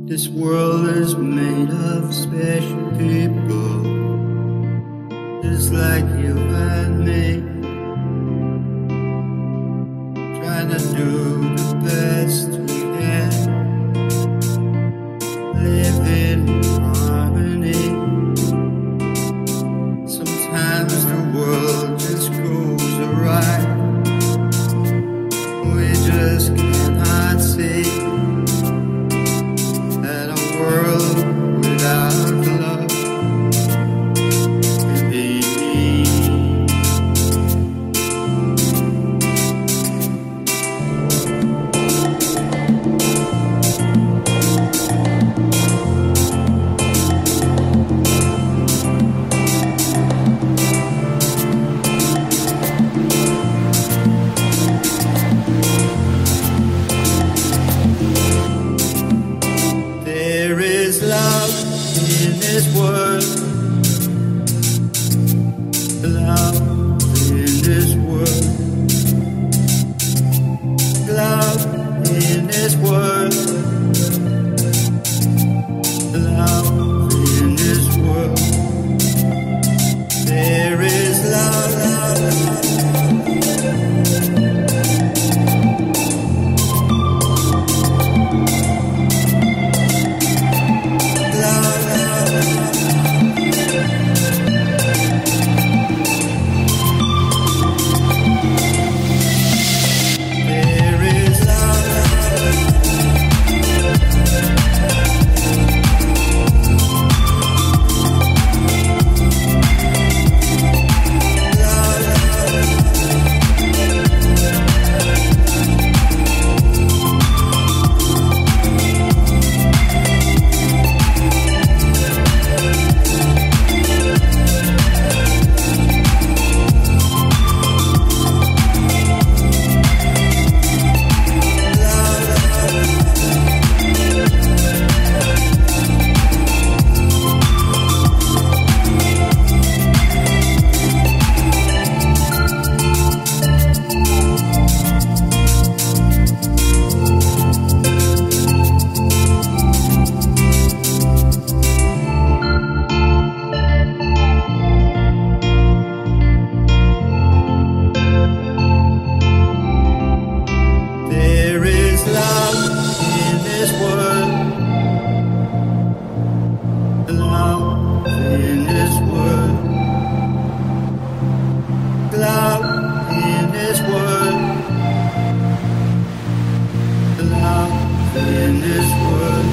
This world is made of special people, just like you and me, trying to do the best we can, live in harmony. Sometimes the world just goes awry, we just cannot see world without love can be me. There is love in this world, love in this world, love in this world, love in this world. There is love, love, love. Love in this world, love in this world, love in this world.